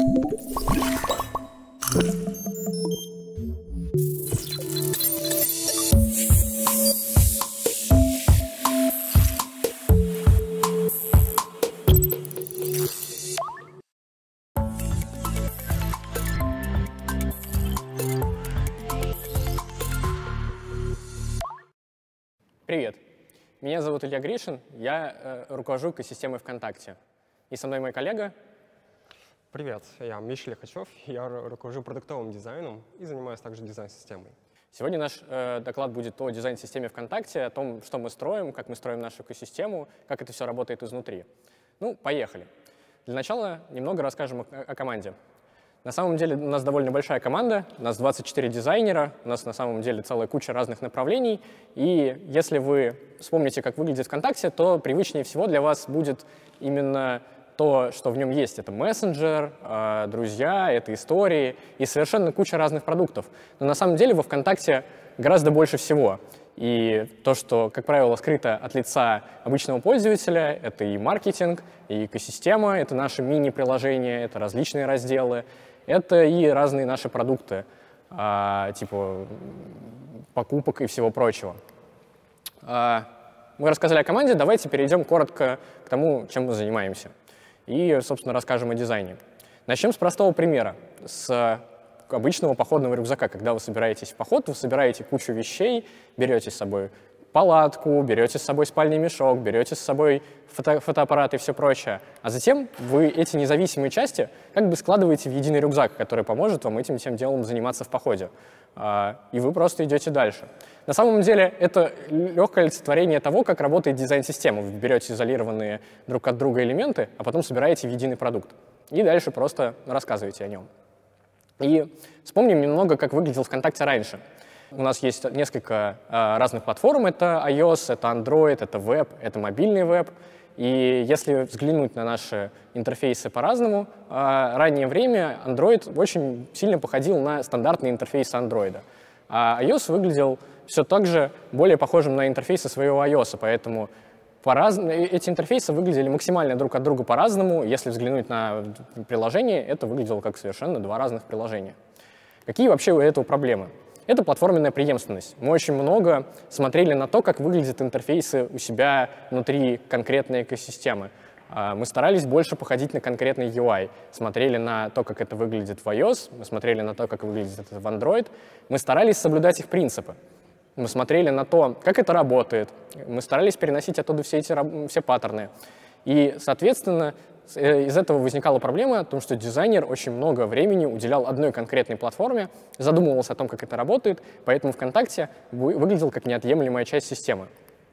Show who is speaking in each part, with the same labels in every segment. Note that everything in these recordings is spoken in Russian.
Speaker 1: Привет, меня зовут Илья Гришин, я руковожу экосистемой ВКонтакте. И со мной мой коллега.
Speaker 2: Привет, я Миша Лихачев, я руковожу продуктовым дизайном и занимаюсь также дизайн-системой.
Speaker 1: Сегодня наш доклад будет о дизайн-системе ВКонтакте, о том, что мы строим, как мы строим нашу экосистему, как это все работает изнутри. Ну, поехали. Для начала немного расскажем о команде. На самом деле у нас довольно большая команда, у нас 24 дизайнера, у нас на самом деле целая куча разных направлений. И если вы вспомните, как выглядит ВКонтакте, то привычнее всего для вас будет именно то, что в нем есть. Это мессенджер, друзья, это истории и совершенно куча разных продуктов. Но на самом деле во ВКонтакте гораздо больше всего. И то, что, как правило, скрыто от лица обычного пользователя, это и маркетинг, и экосистема, это наши мини-приложения, это различные разделы, это и разные наши продукты, типа покупок и всего прочего. Мы рассказали о команде, давайте перейдем коротко к тому, чем мы занимаемся. И, собственно, расскажем о дизайне. Начнем с простого примера, с обычного походного рюкзака. Когда вы собираетесь в поход, вы собираете кучу вещей, берете с собой палатку, берете с собой спальный мешок, берете с собой фотоаппарат и все прочее. А затем вы эти независимые части как бы складываете в единый рюкзак, который поможет вам этим всем делом заниматься в походе. И вы просто идете дальше. На самом деле это легкое олицетворение того, как работает дизайн-система. Вы берете изолированные друг от друга элементы, а потом собираете в единый продукт. И дальше просто рассказываете о нем. И вспомним немного, как выглядел ВКонтакте раньше. У нас есть несколько разных платформ. Это iOS, это Android, это веб, это мобильный веб. И если взглянуть на наши интерфейсы по-разному, в раннее время Android очень сильно походил на стандартные интерфейсы Android. А iOS выглядел все так же более похожим на интерфейсы своего iOS, поэтому эти интерфейсы выглядели максимально друг от друга по-разному. Если взглянуть на приложение, это выглядело как совершенно два разных приложения. Какие вообще у этого проблемы? Это платформенная преемственность. Мы очень много смотрели на то, как выглядят интерфейсы у себя внутри конкретной экосистемы. Мы старались больше походить на конкретный UI. Смотрели на то, как это выглядит в iOS, мы смотрели на то, как выглядит это в Android. Мы старались соблюдать их принципы. Мы смотрели на то, как это работает. Мы старались переносить оттуда все паттерны. И, соответственно, из этого возникала проблема о том, что дизайнер очень много времени уделял одной конкретной платформе, задумывался о том, как это работает, поэтому ВКонтакте выглядел как неотъемлемая часть системы.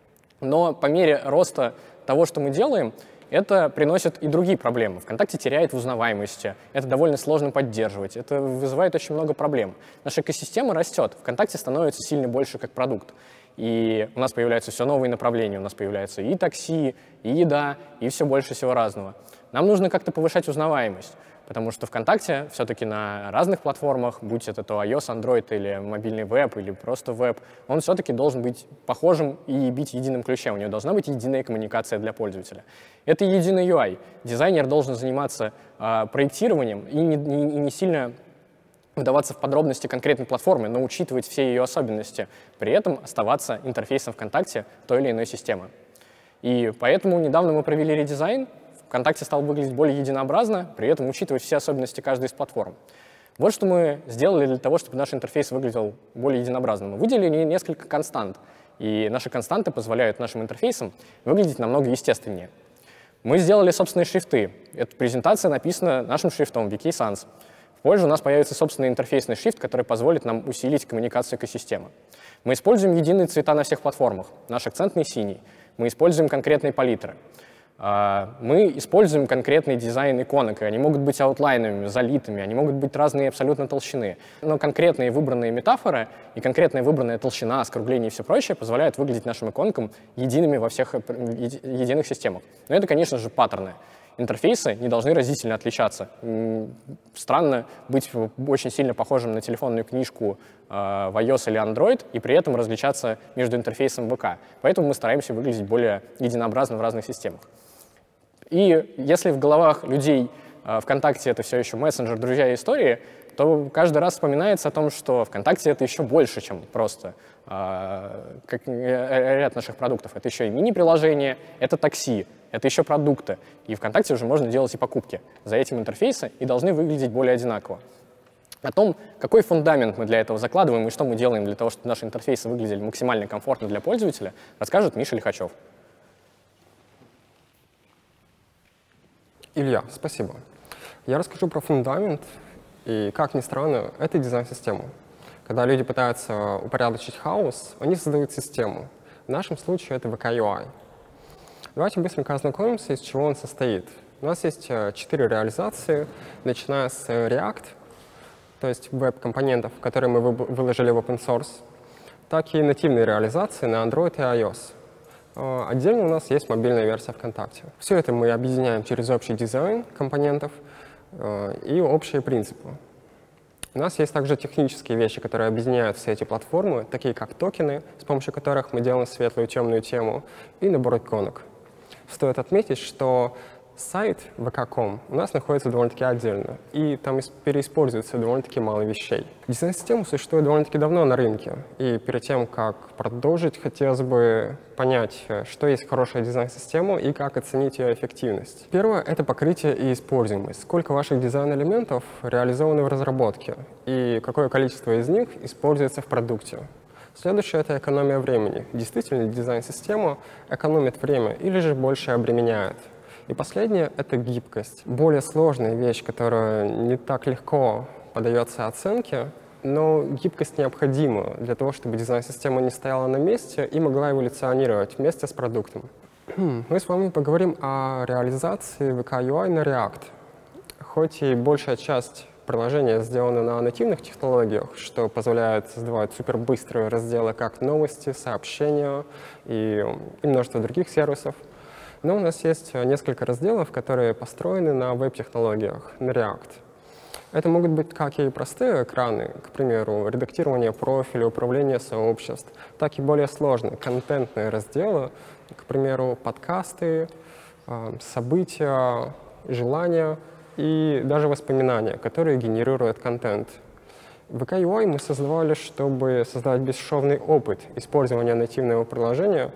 Speaker 1: Но по мере роста того, что мы делаем, это приносит и другие проблемы. ВКонтакте теряет в узнаваемости, это довольно сложно поддерживать, это вызывает очень много проблем. Наша экосистема растет, ВКонтакте становится сильно больше как продукт. И у нас появляются все новые направления, у нас появляются и такси, и еда, и все больше всего разного. Нам нужно как-то повышать узнаваемость, потому что ВКонтакте все-таки на разных платформах, будь это то iOS, Android или мобильный веб, или просто веб, он все-таки должен быть похожим и бить единым ключом. У него должна быть единая коммуникация для пользователя. Это единый UI. Дизайнер должен заниматься проектированием и не сильно вдаваться в подробности конкретной платформы, но учитывать все ее особенности, при этом оставаться интерфейсом ВКонтакте той или иной системы. И поэтому недавно мы провели редизайн, ВКонтакте стал выглядеть более единообразно, при этом учитывать все особенности каждой из платформ. Вот что мы сделали для того, чтобы наш интерфейс выглядел более единообразным. Мы выделили несколько констант, и наши константы позволяют нашим интерфейсам выглядеть намного естественнее. Мы сделали собственные шрифты. Эта презентация написана нашим шрифтом VK Sans. Позже у нас появится собственный интерфейсный шрифт, который позволит нам усилить коммуникацию экосистемы. Мы используем единые цвета на всех платформах. Наш акцентный синий. Мы используем конкретные палитры. Мы используем конкретный дизайн иконок. Они могут быть аутлайновыми, залитыми, они могут быть разные абсолютно толщины. Но конкретные выбранные метафоры и конкретная выбранная толщина, скругление и все прочее позволяют выглядеть нашим иконкам едиными во всех единых системах. Но это, конечно же, паттерны. Интерфейсы не должны разительно отличаться. Странно быть очень сильно похожим на телефонную книжку в iOS или Android и при этом различаться между интерфейсом ВК. Поэтому мы стараемся выглядеть более единообразно в разных системах. И если в головах людей ВКонтакте — это все еще мессенджер, друзья и истории, то каждый раз вспоминается о том, что ВКонтакте — это еще больше, чем просто ряд наших продуктов. Это еще и мини-приложение, это такси, это еще продукты. И ВКонтакте уже можно делать и покупки. За этим интерфейсы и должны выглядеть более одинаково. О том, какой фундамент мы для этого закладываем и что мы делаем для того, чтобы наши интерфейсы выглядели максимально комфортно для пользователя, расскажет Миша Лихачев.
Speaker 2: Илья, спасибо. Я расскажу про фундамент, и, как ни странно, это дизайн-система. Когда люди пытаются упорядочить хаос, они создают систему. В нашем случае это VK-UI. Давайте быстренько ознакомимся, из чего он состоит. У нас есть 4 реализации, начиная с React, то есть веб-компонентов, которые мы выложили в open source, так и нативные реализации на Android и iOS. Отдельно у нас есть мобильная версия ВКонтакте. Все это мы объединяем через общий дизайн компонентов и общие принципы. У нас есть также технические вещи, которые объединяют все эти платформы, такие как токены, с помощью которых мы делаем светлую и темную тему, и набор иконок. Стоит отметить, что сайт vk.com у нас находится довольно-таки отдельно, и там переиспользуется довольно-таки мало вещей. Дизайн-система существует довольно-таки давно на рынке, и перед тем, как продолжить, хотелось бы понять, что есть хорошая дизайн-система и как оценить ее эффективность. Первое — это покрытие и используемость. Сколько ваших дизайн-элементов реализованы в разработке, и какое количество из них используется в продукте. Следующее — это экономия времени. Действительно, дизайн-система экономит время или же больше обременяет. И последнее — это гибкость. Более сложная вещь, которая не так легко поддается оценке, но гибкость необходима для того, чтобы дизайн-система не стояла на месте и могла эволюционировать вместе с продуктом. Мы с вами поговорим о реализации VK-UI на React. Хоть и большая часть приложения сделано на нативных технологиях, что позволяет создавать супербыстрые разделы, как новости, сообщения и множество других сервисов. Но у нас есть несколько разделов, которые построены на веб-технологиях, на React. Это могут быть как и простые экраны, к примеру, редактирование профиля, управление сообществ, так и более сложные контентные разделы, к примеру, подкасты, события, желания и даже воспоминания, которые генерируют контент. VK-UI мы создавали, чтобы создать бесшовный опыт использования нативного приложения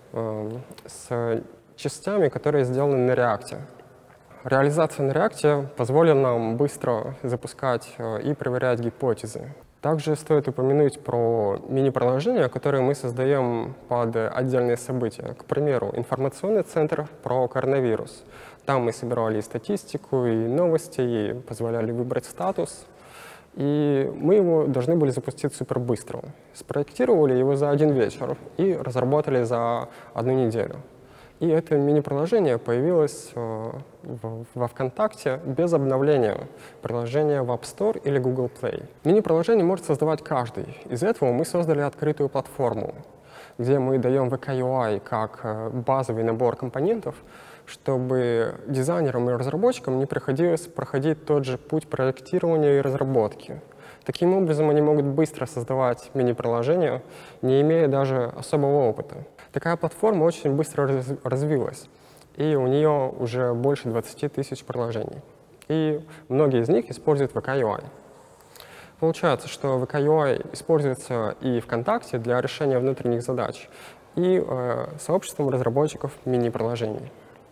Speaker 2: с частями, которые сделаны на React. Реализация на React позволила нам быстро запускать и проверять гипотезы. Также стоит упомянуть про мини-приложения, которые мы создаем под отдельные события. К примеру, информационный центр про коронавирус. Там мы собирали и статистику, и новости, и позволяли выбрать статус. И мы его должны были запустить супер быстро. Спроектировали его за один вечер и разработали за 1 неделю. И это мини-приложение появилось во ВКонтакте без обновления приложения в App Store или Google Play. Мини-приложение может создавать каждый. Из этого мы создали открытую платформу, где мы даем VK-UI как базовый набор компонентов, чтобы дизайнерам и разработчикам не приходилось проходить тот же путь проектирования и разработки. Таким образом, они могут быстро создавать мини-приложения, не имея даже особого опыта. Такая платформа очень быстро развилась, и у нее уже больше 20 тысяч приложений. И многие из них используют VK-UI. Получается, что VK-UI используется и ВКонтакте для решения внутренних задач, и сообществом разработчиков мини-приложений.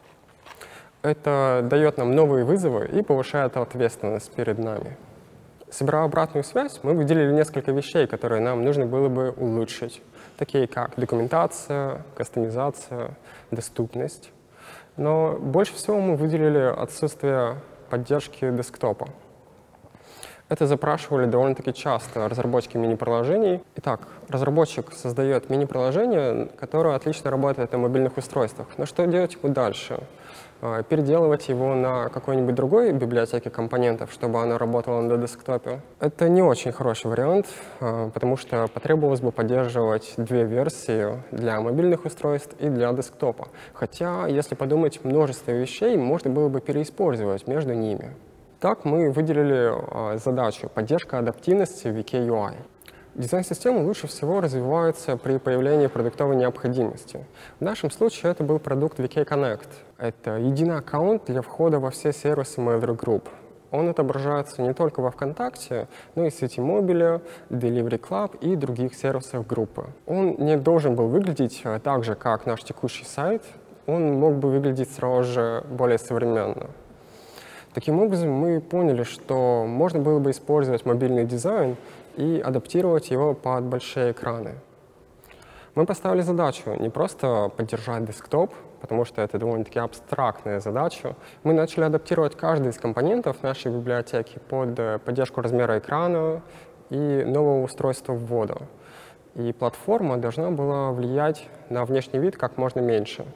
Speaker 2: Это дает нам новые вызовы и повышает ответственность перед нами. Собирая обратную связь, мы выделили несколько вещей, которые нам нужно было бы улучшить, такие как документация, кастомизация, доступность. Но больше всего мы выделили отсутствие поддержки десктопа. Это запрашивали довольно-таки часто разработчики мини-приложений. Итак, разработчик создает мини-приложение, которое отлично работает на мобильных устройствах. Но что делать ему дальше? Переделывать его на какой-нибудь другой библиотеке компонентов, чтобы оно работало на десктопе. Это не очень хороший вариант, потому что потребовалось бы поддерживать 2 версии для мобильных устройств и для десктопа. Хотя, если подумать, множество вещей можно было бы переиспользовать между ними. Так мы выделили задачу поддержка адаптивности VK-UI. Дизайн-системы лучше всего развиваются при появлении продуктовой необходимости. В нашем случае это был продукт VK Connect. Это единый аккаунт для входа во все сервисы Mail.ru Group. Он отображается не только во ВКонтакте, но и в сети Mobile, Delivery Club и других сервисах группы. Он не должен был выглядеть так же, как наш текущий сайт. Он мог бы выглядеть сразу же более современно. Таким образом, мы поняли, что можно было бы использовать мобильный дизайн и адаптировать его под большие экраны. Мы поставили задачу не просто поддержать десктоп, потому что это довольно-таки абстрактная задача. Мы начали адаптировать каждый из компонентов нашей библиотеки под поддержку размера экрана и нового устройства ввода. И платформа должна была влиять на внешний вид как можно меньше.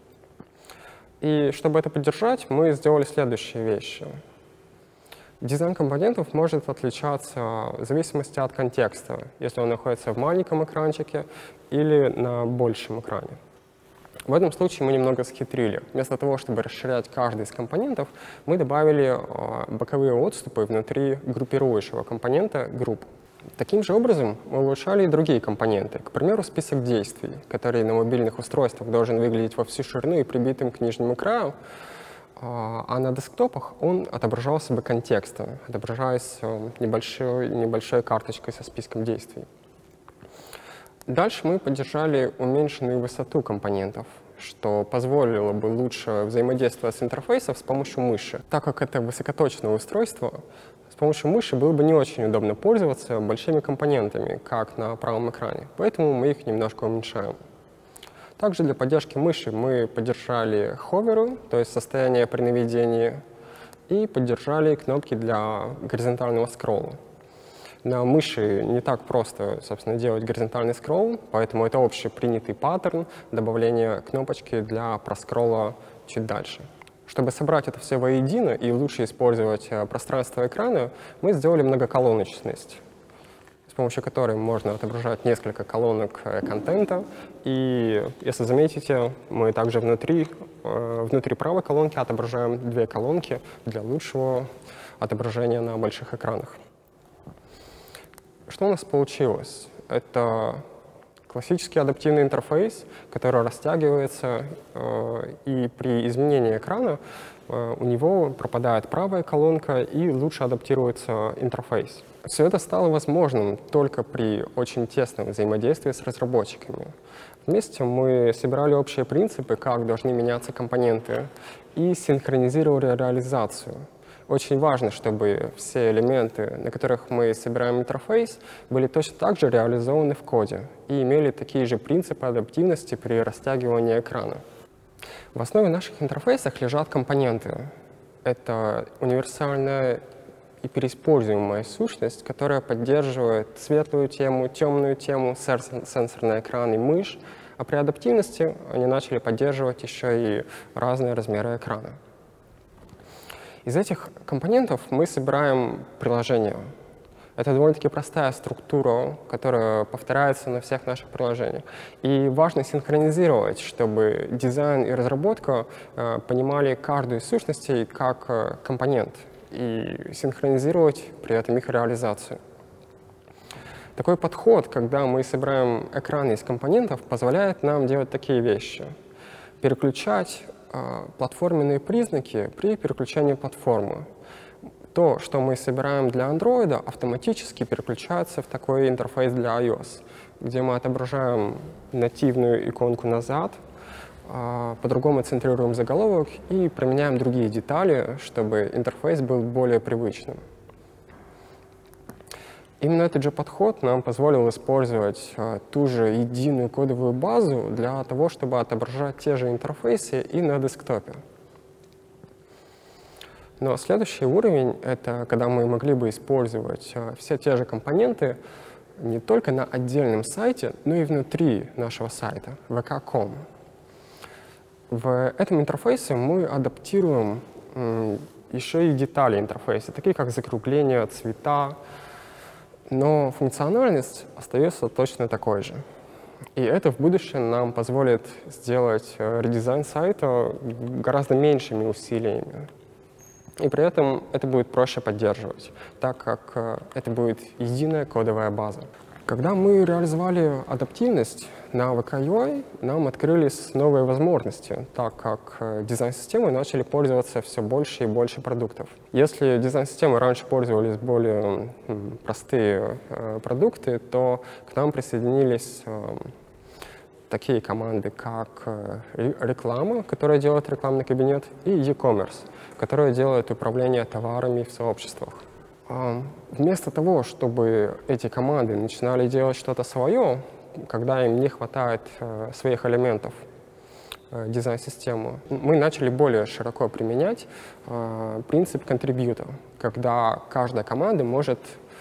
Speaker 2: И чтобы это поддержать, мы сделали следующие вещи. Дизайн компонентов может отличаться в зависимости от контекста, если он находится в маленьком экранчике или на большем экране. В этом случае мы немного схитрили. Вместо того, чтобы расширять каждый из компонентов, мы добавили боковые отступы внутри группирующего компонента групп. Таким же образом мы улучшали и другие компоненты. К примеру, список действий, который на мобильных устройствах должен выглядеть во всю ширину и прибитым к нижнему краю, а на десктопах он отображался бы контекстом, отображаясь небольшой карточкой со списком действий. Дальше мы поддержали уменьшенную высоту компонентов, что позволило бы лучше взаимодействовать с интерфейсом с помощью мыши. Так как это высокоточное устройство, с помощью мыши было бы не очень удобно пользоваться большими компонентами, как на правом экране, поэтому мы их немножко уменьшаем. Также для поддержки мыши мы поддержали ховеры, то есть состояние при наведении, и поддержали кнопки для горизонтального скролла. На мыши не так просто, собственно, делать горизонтальный скролл, поэтому это общепринятый паттерн добавления кнопочки для проскролла чуть дальше. Чтобы собрать это все воедино и лучше использовать пространство экрана, мы сделали многоколоночность, с помощью которой можно отображать несколько колонок контента. И, если заметите, мы также внутри правой колонки отображаем две колонки для лучшего отображения на больших экранах. Что у нас получилось? Это классический адаптивный интерфейс, который растягивается, и при изменении экрана у него пропадает правая колонка и лучше адаптируется интерфейс. Все это стало возможным только при очень тесном взаимодействии с разработчиками. Вместе мы собирали общие принципы, как должны меняться компоненты, и синхронизировали реализацию. Очень важно, чтобы все элементы, на которых мы собираем интерфейс, были точно так же реализованы в коде и имели такие же принципы адаптивности при растягивании экрана. В основе наших интерфейсов лежат компоненты. Это универсальная и переиспользуемая сущность, которая поддерживает светлую тему, темную тему, сенсорный экран и мышь, а при адаптивности они начали поддерживать еще и разные размеры экрана. Из этих компонентов мы собираем приложение. Это довольно-таки простая структура, которая повторяется на всех наших приложениях. И важно синхронизировать, чтобы дизайн и разработка понимали каждую из сущностей как компонент, и синхронизировать при этом их реализацию. Такой подход, когда мы собираем экраны из компонентов, позволяет нам делать такие вещи. Переключать платформенные признаки при переключении платформы. То, что мы собираем для Android, автоматически переключается в такой интерфейс для iOS, где мы отображаем нативную иконку назад, по-другому центрируем заголовок и применяем другие детали, чтобы интерфейс был более привычным. Именно этот же подход нам позволил использовать ту же единую кодовую базу для того, чтобы отображать те же интерфейсы и на десктопе. Но следующий уровень — это когда мы могли бы использовать все те же компоненты не только на отдельном сайте, но и внутри нашего сайта, vk.com. В этом интерфейсе мы адаптируем еще и детали интерфейса, такие как закругление, цвета, но функциональность остается точно такой же. И это в будущем нам позволит сделать редизайн сайта гораздо меньшими усилиями. И при этом это будет проще поддерживать, так как это будет единая кодовая база. Когда мы реализовали адаптивность на VK-UI, нам открылись новые возможности, так как дизайн-системой начали пользоваться все больше и больше продуктов. Если дизайн-системой раньше пользовались более простые продукты, то к нам присоединились такие команды, как реклама, которая делает рекламный кабинет, и e-commerce, которая делает управление товарами в сообществах. Вместо того, чтобы эти команды начинали делать что-то свое, когда им не хватает своих элементов дизайн-системы, мы начали более широко применять принцип контрибьюта, когда каждая команда может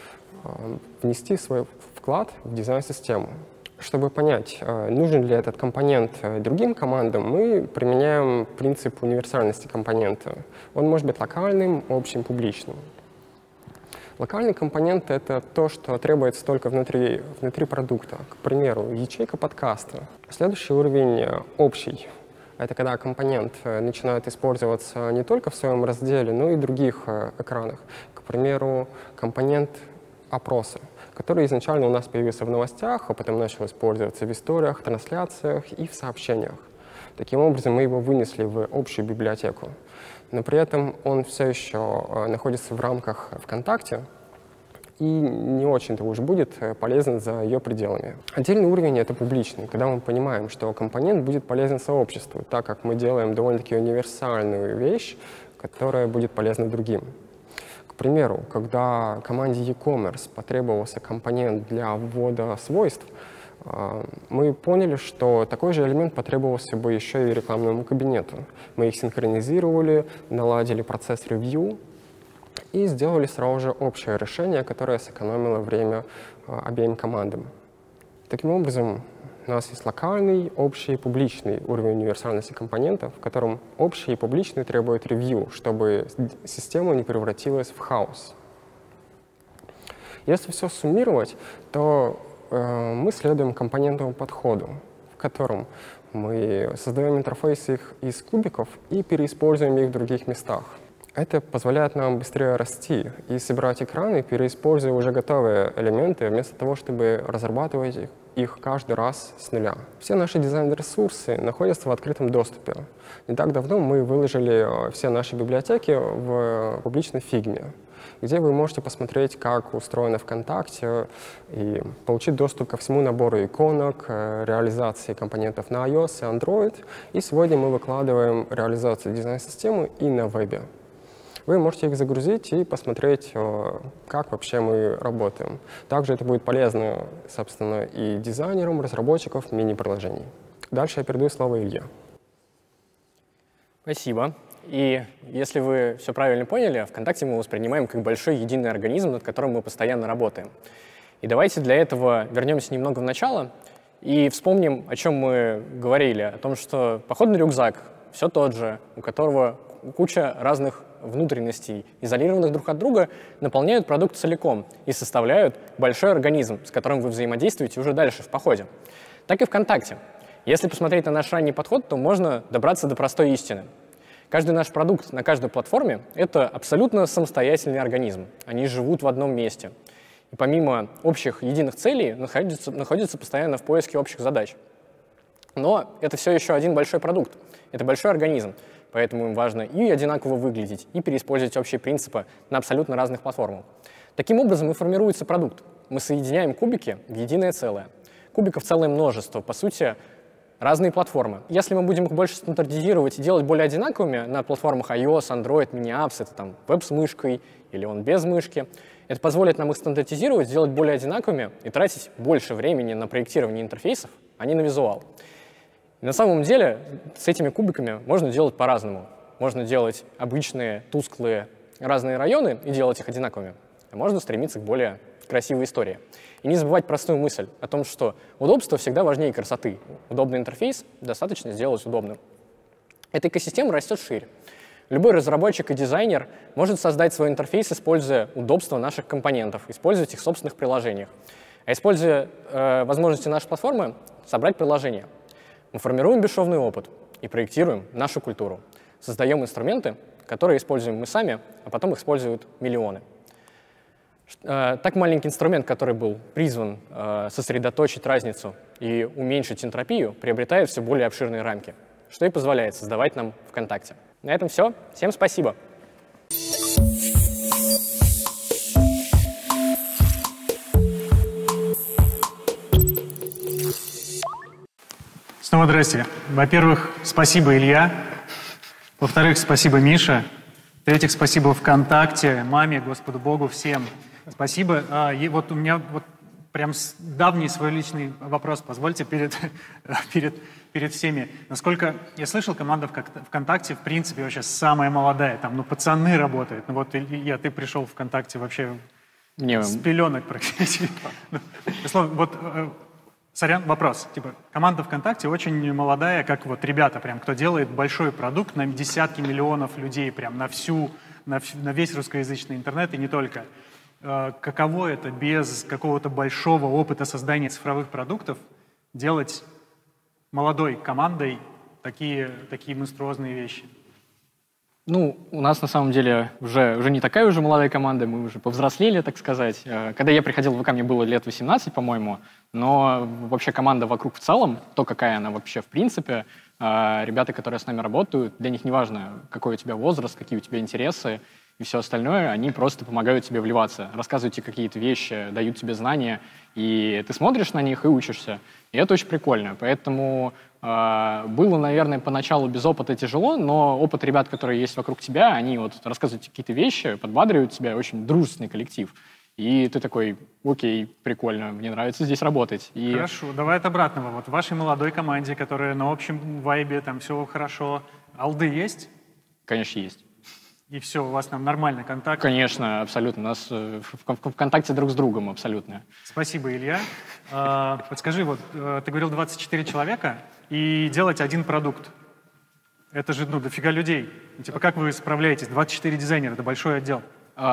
Speaker 2: внести свой вклад в дизайн-систему. Чтобы понять, нужен ли этот компонент другим командам, мы применяем принцип универсальности компонента. Он может быть локальным, общим, публичным. Локальный компонент — это то, что требуется только внутри продукта. К примеру, ячейка подкаста. Следующий уровень — общий. Это когда компонент начинает использоваться не только в своем разделе, но и в других экранах. К примеру, компонент опроса, который изначально у нас появился в новостях, а потом начал использоваться в историях, трансляциях и в сообщениях. Таким образом, мы его вынесли в общую библиотеку. Но при этом он все еще находится в рамках ВКонтакте и не очень-то уж будет полезен за ее пределами. Отдельный уровень — это публичный, когда мы понимаем, что компонент будет полезен сообществу, так как мы делаем довольно-таки универсальную вещь, которая будет полезна другим. К примеру, когда команде e-commerce потребовался компонент для ввода свойств, мы поняли, что такой же элемент потребовался бы еще и рекламному кабинету. Мы их синхронизировали, наладили процесс ревью и сделали сразу же общее решение, которое сэкономило время обеим командам. Таким образом, у нас есть локальный, общий и публичный уровень универсальности компонентов, в котором общий и публичный требуют ревью, чтобы система не превратилась в хаос. Если все суммировать, то мы следуем компонентному подходу, в котором мы создаем интерфейсы из кубиков и переиспользуем их в других местах. Это позволяет нам быстрее расти и собирать экраны, переиспользуя уже готовые элементы, вместо того, чтобы разрабатывать их каждый раз с нуля. Все наши дизайн-ресурсы находятся в открытом доступе. Не так давно мы выложили все наши библиотеки в публичной фигме, где вы можете посмотреть, как устроено ВКонтакте, и получить доступ ко всему набору иконок, реализации компонентов на iOS и Android. И сегодня мы выкладываем реализацию дизайн-системы и на вебе. Вы можете их загрузить и посмотреть, как вообще мы работаем. Также это будет полезно, собственно, и дизайнерам, разработчикам мини-приложений. Дальше я передаю слово Илье.
Speaker 1: Спасибо. И если вы все правильно поняли, ВКонтакте мы воспринимаем как большой единый организм, над которым мы постоянно работаем. И давайте для этого вернемся немного в начало и вспомним, о чем мы говорили. О том, что походный рюкзак все тот же, у которого куча разных внутренностей, изолированных друг от друга, наполняют продукт целиком и составляют большой организм, с которым вы взаимодействуете уже дальше в походе. Так и ВКонтакте. Если посмотреть на наш ранний подход, то можно добраться до простой истины. Каждый наш продукт на каждой платформе — это абсолютно самостоятельный организм. Они живут в одном месте. И помимо общих единых целей находятся постоянно в поиске общих задач. Но это все еще один большой продукт. Это большой организм. Поэтому им важно и одинаково выглядеть, и переиспользовать общие принципы на абсолютно разных платформах. Таким образом и формируется продукт. Мы соединяем кубики в единое целое. Кубиков целое множество. По сути, разные платформы. Если мы будем их больше стандартизировать и делать более одинаковыми на платформах iOS, Android, mini-apps, это там веб с мышкой или он без мышки, это позволит нам их стандартизировать, сделать более одинаковыми и тратить больше времени на проектирование интерфейсов, а не на визуал. И на самом деле с этими кубиками можно делать по-разному. Можно делать обычные, тусклые, разные районы и делать их одинаковыми. А можно стремиться к более красивой истории. И не забывать простую мысль о том, что удобство всегда важнее красоты. Удобный интерфейс достаточно сделать удобным. Эта экосистема растет шире. Любой разработчик и дизайнер может создать свой интерфейс, используя удобство наших компонентов, использовать их в собственных приложениях. А используя возможности нашей платформы, собрать приложение. Мы формируем бесшовный опыт и проектируем нашу культуру. Создаем инструменты, которые используем мы сами, а потом их используют миллионы. Так маленький инструмент, который был призван сосредоточить разницу и уменьшить энтропию, приобретает все более обширные рамки, что и позволяет создавать нам ВКонтакте. На этом все. Всем спасибо.
Speaker 3: Снова здрасте. Во-первых, спасибо, Илья. Во-вторых, спасибо, Миша. В-третьих, спасибо ВКонтакте, маме, Господу Богу, всем. Спасибо. И вот у меня прям давний свой личный вопрос. Позвольте перед всеми. Насколько я слышал, команда ВКонтакте, в принципе, вообще самая молодая. Там, пацаны работают. Ну вот, Илья, ты пришел в ВКонтакте вообще с пеленок практически. Сорян, вопрос. Команда ВКонтакте очень молодая, как вот ребята, прям, кто делает большой продукт на десятки миллионов людей, прям на весь русскоязычный интернет и не только. Каково это без какого-то большого опыта создания цифровых продуктов делать молодой командой такие монструозные вещи?
Speaker 1: Ну, у нас на самом деле уже не такая уже молодая команда, мы уже повзрослели, так сказать. Когда я приходил в ВК, мне было лет 18, по-моему, но вообще команда вокруг в целом, то, какая она вообще в принципе, ребята, которые с нами работают, для них не важно, какой у тебя возраст, какие у тебя интересы и все остальное, они просто помогают тебе вливаться, рассказывают тебе какие-то вещи, дают тебе знания, и ты смотришь на них и учишься. И это очень прикольно. Поэтому было, наверное, поначалу без опыта тяжело, но опыт ребят, которые есть вокруг тебя, они вот рассказывают какие-то вещи, подбадривают тебя, очень дружественный коллектив. И ты такой, окей, прикольно, мне нравится здесь работать.
Speaker 3: Хорошо, давай от обратного. Вот в вашей молодой команде, которая на общем вайбе, там все хорошо, алды есть?
Speaker 1: Конечно, есть.
Speaker 3: И все, у вас там нормальный контакт?
Speaker 1: Конечно, абсолютно. У нас в контакте друг с другом абсолютно.
Speaker 3: Спасибо, Илья. Подскажи, вот ты говорил 24 человека и делать один продукт. Это же, дофига людей. Как вы справляетесь? 24 дизайнера, это большой отдел.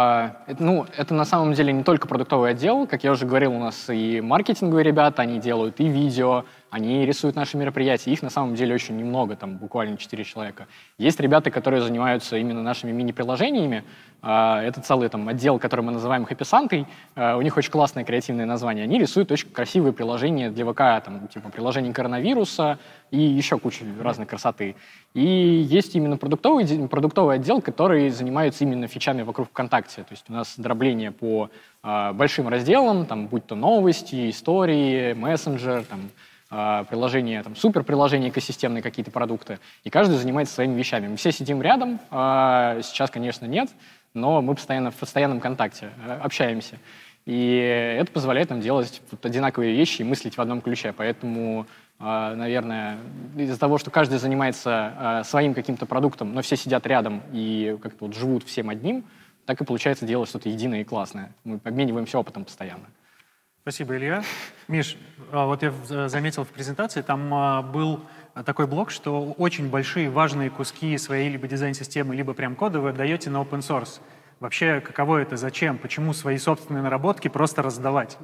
Speaker 1: Это на самом деле не только продуктовый отдел. Как я уже говорил, у нас и маркетинговые ребята, они делают и видео, они рисуют наши мероприятия. Их на самом деле очень немного, там буквально 4 человека. Есть ребята, которые занимаются именно нашими мини-приложениями. Это целый отдел, который мы называем хэппи-сантой. У них очень классное креативное название. Они рисуют очень красивые приложения для ВК, типа приложение коронавируса и еще куча разной красоты. И есть именно продуктовый отдел, который занимается именно фичами вокруг ВКонтакте. То есть у нас дробление по большим разделам, будь то новости, истории, мессенджер, приложения, суперприложения, экосистемные какие-то продукты. И каждый занимается своими вещами. Мы все сидим рядом, сейчас, конечно, нет, но мы постоянно в постоянном контакте, общаемся. И это позволяет нам делать одинаковые вещи и мыслить в одном ключе. Поэтому, наверное, из-за того, что каждый занимается своим каким-то продуктом, но все сидят рядом и как-то живут всем одним, так и получается делать что-то единое и классное. Мы обмениваемся опытом постоянно.
Speaker 3: Спасибо, Илья. Миш, вот я заметил в презентации, там был такой блок, что очень большие важные куски своей либо дизайн-системы, либо прям кода вы отдаете на open source. Вообще, каково это, зачем, почему свои собственные наработки просто раздавать?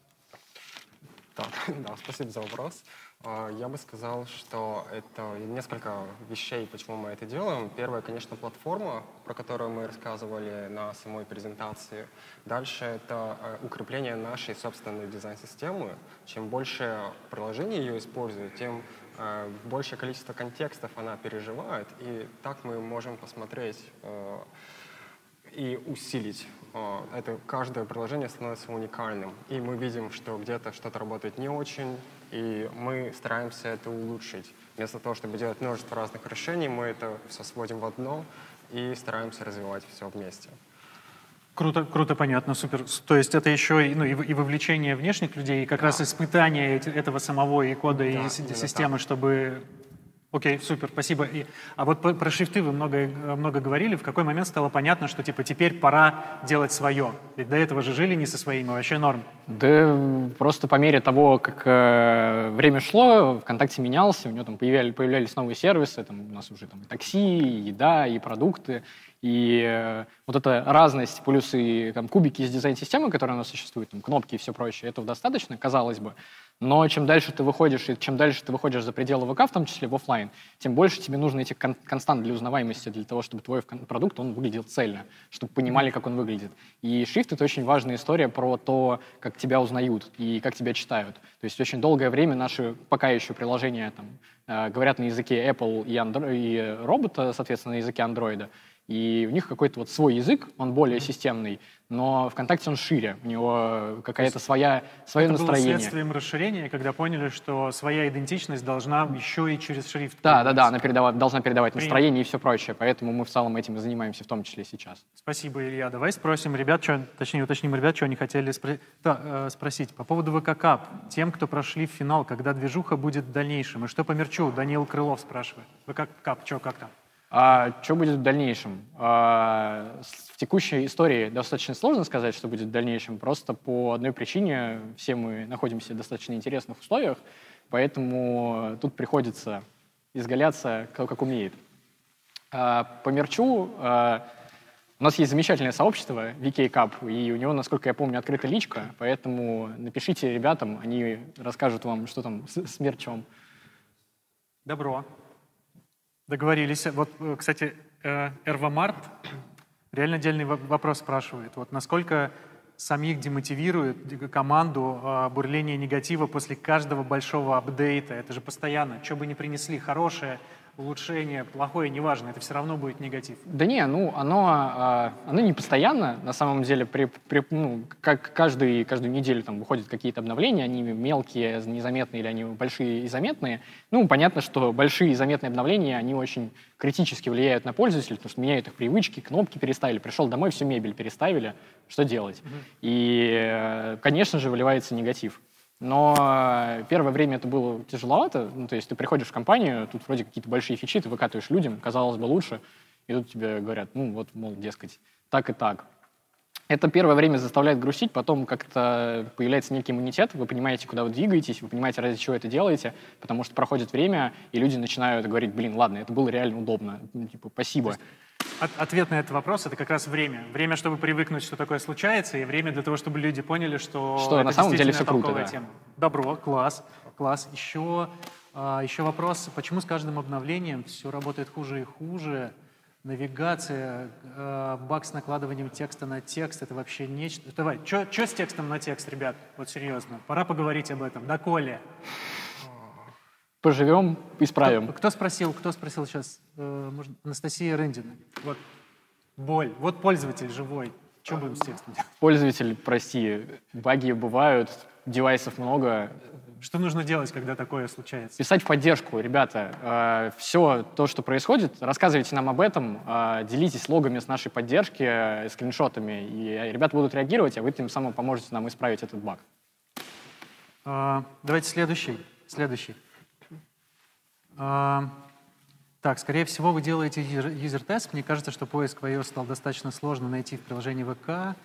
Speaker 2: Да, спасибо за вопрос. Я бы сказал, что это несколько вещей, почему мы это делаем. Первое, конечно, платформа, про которую мы рассказывали на самой презентации. Дальше это укрепление нашей собственной дизайн-системы. Чем больше приложений ее используют, тем большее количество контекстов она переживает. И так мы можем посмотреть и усилить. Это каждое приложение становится уникальным. И мы видим, что где-то что-то работает не очень, и мы стараемся это улучшить. Вместо того, чтобы делать множество разных решений, мы это все сводим в одно и стараемся развивать все вместе.
Speaker 3: Круто, понятно, супер. То есть это еще и вовлечение внешних людей, и как раз испытание этого самого и кода, и системы, чтобы... Окей, супер, спасибо. А вот про шрифты вы много говорили. В какой момент стало понятно, что теперь пора делать свое? Ведь до этого же жили не со своими, вообще норм.
Speaker 1: Да просто по мере того, как время шло, ВКонтакте менялся, у него появлялись новые сервисы, у нас уже и такси, и еда, и продукты. И вот эта разность, плюс и там, кубики из дизайн-системы, которые у нас существуют, там, кнопки и все прочее, этого достаточно, казалось бы. Но чем дальше ты выходишь, и чем дальше ты выходишь за пределы ВК, в том числе в офлайн, тем больше тебе нужно этих констант для узнаваемости, для того, чтобы твой продукт, он выглядел цельно, чтобы понимали, как он выглядит. И шрифт — это очень важная история про то, как тебя узнают и как тебя читают. То есть очень долгое время наши пока еще приложения там, говорят на языке Apple и робота, соответственно, на языке Android. И у них какой-то вот свой язык, он более системный, но ВКонтакте он шире, у него какая-то свое настроение. Это было
Speaker 3: следствием расширения, когда поняли, что своя идентичность должна еще и через шрифт.
Speaker 1: Да, она должна передавать настроение и все прочее, поэтому мы в целом этим и занимаемся, в том числе сейчас.
Speaker 3: Спасибо, Илья. Давай спросим ребят, уточним ребят, что они хотели спросить. По поводу ВК-кап, тем, кто прошли в финал, когда движуха будет в дальнейшем, и что по мерчу, Даниил Крылов спрашивает. ВК-кап, что, как там?
Speaker 1: Что будет в дальнейшем? В текущей истории достаточно сложно сказать, что будет в дальнейшем, просто по одной причине все мы находимся в достаточно интересных условиях, поэтому тут приходится изгаляться кто как умеет. По мерчу у нас есть замечательное сообщество VK-Cup, и у него, насколько я помню, открыта личка, поэтому напишите ребятам, они расскажут вам, что там с мерчом.
Speaker 3: Добро. Договорились. Вот, кстати, Эрвамарт реально отдельный вопрос спрашивает. Вот насколько самих демотивирует команду бурление негатива после каждого большого апдейта? Это же постоянно. Что бы ни принесли, хорошее, улучшение, плохое, неважно, это все равно будет негатив.
Speaker 1: Да не, оно не постоянно, на самом деле, как каждую неделю там выходят какие-то обновления, они мелкие, незаметные или они большие и заметные. Понятно, что большие и заметные обновления, они очень критически влияют на пользователей, потому что меняют их привычки, кнопки переставили, пришел домой, всю мебель переставили, что делать? И, конечно же, выливается негатив. Но первое время это было тяжеловато. То есть ты приходишь в компанию, тут вроде какие-то большие фичи, ты выкатываешь людям, казалось бы, лучше, и тут тебе говорят, мол, дескать, так и так. Это первое время заставляет грустить, потом как-то появляется некий иммунитет, вы понимаете, куда вы двигаетесь, вы понимаете, ради чего это делаете, потому что проходит время, и люди начинают говорить, ладно, это было реально удобно, спасибо.
Speaker 3: Ответ на этот вопрос — это как раз время. Время, чтобы привыкнуть, что такое случается, и время для того, чтобы люди поняли, что это
Speaker 1: на самом деле все круто, да.
Speaker 3: Тема. Добро, класс. Еще вопрос, почему с каждым обновлением все работает хуже и хуже? Навигация, баг с накладыванием текста на текст — это вообще нечто. Давай, что с текстом на текст, ребят? Вот серьезно. Пора поговорить об этом. Доколе?
Speaker 1: Поживем, исправим.
Speaker 3: Кто спросил сейчас? Анастасия Рындина. Вот боль. Вот пользователь живой. Что будем с текстом делать?
Speaker 1: Пользователь, прости, баги бывают, девайсов много.
Speaker 3: Что нужно делать, когда такое случается?
Speaker 1: Писать в поддержку, ребята. Все то, что происходит, рассказывайте нам об этом, делитесь логами с нашей поддержки, скриншотами, и ребята будут реагировать, а вы тем самым поможете нам исправить этот баг.
Speaker 3: Давайте следующий. Так, скорее всего, вы делаете юзер-тест. Мне кажется, что поиск в iOS стал достаточно сложно найти в приложении ВК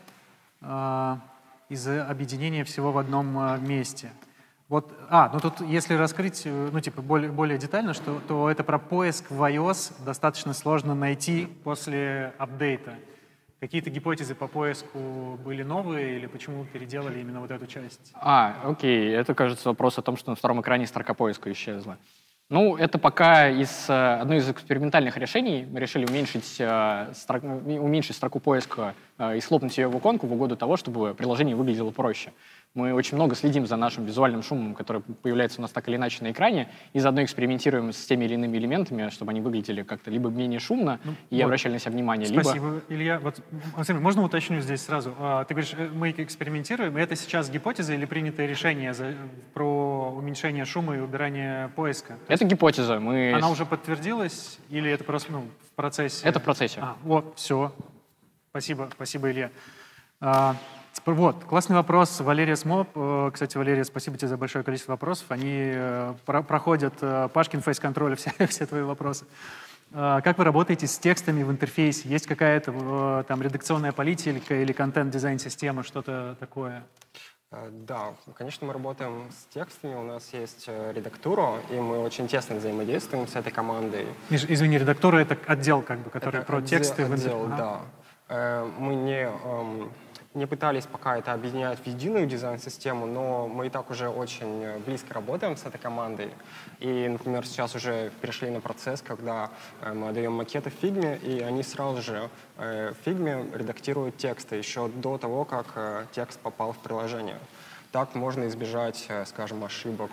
Speaker 3: из-за объединения всего в одном месте. Вот, тут если раскрыть, более детально, то это про поиск в iOS достаточно сложно найти после апдейта. Какие-то гипотезы по поиску были новые или почему переделали именно вот эту часть?
Speaker 1: Окей. Это, кажется, вопрос о том, что на втором экране строка поиска исчезла. Это пока одно из экспериментальных решений. Мы решили уменьшить строку поиска и схлопнуть ее в иконку в угоду того, чтобы приложение выглядело проще. Мы очень много следим за нашим визуальным шумом, который появляется у нас так или иначе на экране, и заодно экспериментируем с теми или иными элементами, чтобы они выглядели как-то либо менее шумно и обращали на себя внимание,
Speaker 3: Спасибо, Илья. Можно уточню здесь сразу? Ты говоришь, мы экспериментируем, и это сейчас гипотеза или принятое решение про уменьшение шума и убирание поиска?
Speaker 1: Это гипотеза.
Speaker 3: Она уже подтвердилась или это просто в процессе?
Speaker 1: Это в процессе.
Speaker 3: Все. Спасибо, Илья. Вот, классный вопрос. Валерия Смоп. Кстати, Валерия, спасибо тебе за большое количество вопросов. Они проходят Пашкин фейс-контроль, все твои вопросы. Как вы работаете с текстами в интерфейсе? Есть какая-то там редакционная политика или контент-дизайн-система, что-то такое?
Speaker 2: Да, конечно, мы работаем с текстами, у нас есть редактура, и мы очень тесно взаимодействуем с этой командой.
Speaker 3: Миш, извини, редактура — это отдел, как бы, который
Speaker 2: Это
Speaker 3: про тексты в
Speaker 2: отдел,
Speaker 3: интернете.
Speaker 2: да. Мы не пытались пока это объединять в единую дизайн-систему, но мы и так уже очень близко работаем с этой командой. И, например, сейчас уже перешли на процесс, когда мы отдаем макеты в Figma, и они сразу же в Figma редактируют тексты еще до того, как текст попал в приложение. Так можно избежать, скажем, ошибок,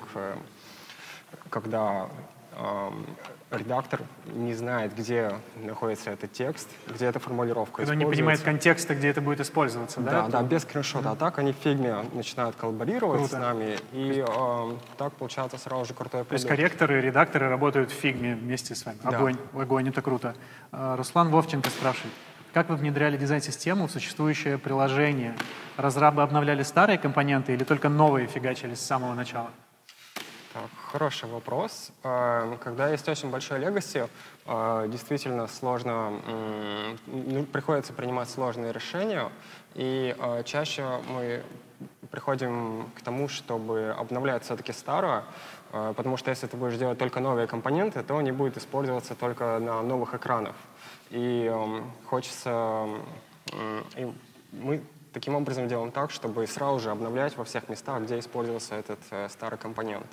Speaker 2: когда редактор не знает, где находится этот текст, где эта формулировка
Speaker 3: Когда он не понимает контекста, где это будет использоваться, да?
Speaker 2: Да, да, без скриншота. А так они в Figma начинают коллаборировать
Speaker 3: Круто.
Speaker 2: с нами, и так получается сразу же крутой
Speaker 3: То есть
Speaker 2: продукт.
Speaker 3: корректоры и редакторы работают в Figma вместе с вами.
Speaker 2: Да.
Speaker 3: Огонь, огонь, это круто. Руслан Вовченко спрашивает, как вы внедряли дизайн-систему в существующее приложение? Разрабы обновляли старые компоненты или только новые фигачились с самого начала?
Speaker 2: Так, хороший вопрос. Когда есть очень большой legacy, действительно сложно, приходится принимать сложные решения, и чаще мы приходим к тому, чтобы обновлять все-таки старое, потому что если ты будешь делать только новые компоненты, то они будут использоваться только на новых экранах. И хочется... И мы таким образом делаем так, чтобы сразу же обновлять во всех местах, где использовался этот старый компонент.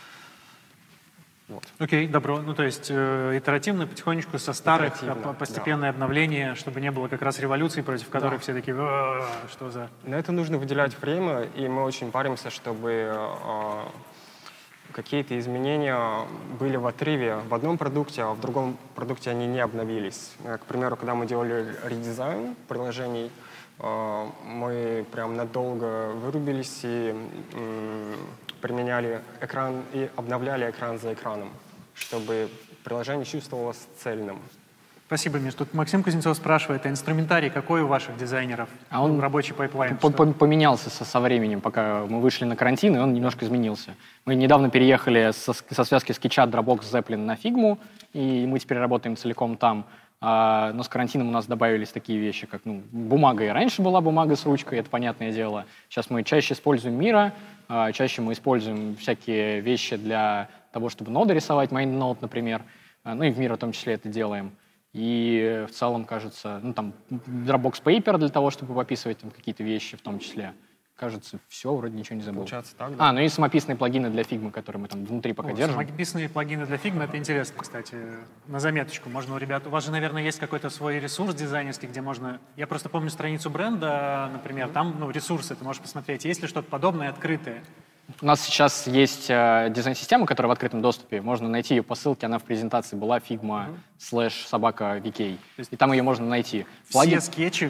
Speaker 2: Вот.
Speaker 3: Окей, добро. Ну, то есть итеративно, потихонечку, со старых, постепенное обновление, чтобы не было как раз революции, против которых все такие, что за...
Speaker 2: На это нужно выделять время, и мы очень паримся, чтобы какие-то изменения были в отрыве в одном продукте, а в другом продукте они не обновились. К примеру, когда мы делали редизайн приложений, мы прям надолго вырубились и применяли экран и обновляли экран за экраном, чтобы приложение чувствовалось цельным.
Speaker 3: Спасибо, Миш. Тут Максим Кузнецов спрашивает, а инструментарий какой у ваших дизайнеров?
Speaker 1: А он
Speaker 3: рабочий пайплайн?
Speaker 1: Поменялся со временем, пока мы вышли на карантин, и он немножко изменился. Мы недавно переехали со связки Sketchup, Dropbox, Zeppelin на Figma, и мы теперь работаем целиком там. Но с карантином у нас добавились такие вещи, как бумага. И раньше была бумага с ручкой, это понятное дело. Сейчас мы чаще используем Miro, чаще мы используем всякие вещи для того, чтобы ноды рисовать, MindNode, например. Ну и в Miro в том числе это делаем. И в целом, кажется, там Dropbox Paper для того, чтобы пописывать там какие-то вещи в том числе. Кажется, все, вроде ничего не забыл.
Speaker 2: Получается так, да?
Speaker 1: Ну и самописные плагины для Figma, которые мы там внутри пока держим.
Speaker 3: Самописные плагины для Figma — это интересно, кстати. На заметочку можно у ребят... У вас же, наверное, есть какой-то свой ресурс дизайнерский, где можно... Я просто помню страницу бренда, например, там ресурсы, ты можешь посмотреть, есть ли что-то подобное открытое.
Speaker 1: У нас сейчас есть дизайн-система, которая в открытом доступе. Можно найти ее по ссылке, она в презентации была, Figma/VK. И там ее можно найти.
Speaker 3: Все скетчи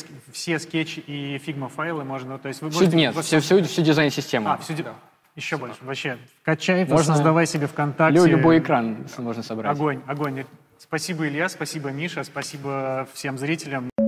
Speaker 3: и Figma файлы можно... То есть вы
Speaker 1: всю дизайн-систему.
Speaker 3: Еще больше. Вообще, качай, создавай себе ВКонтакте.
Speaker 1: Любой экран можно собрать.
Speaker 3: Огонь, огонь. Спасибо, Илья, спасибо, Миша, спасибо всем зрителям.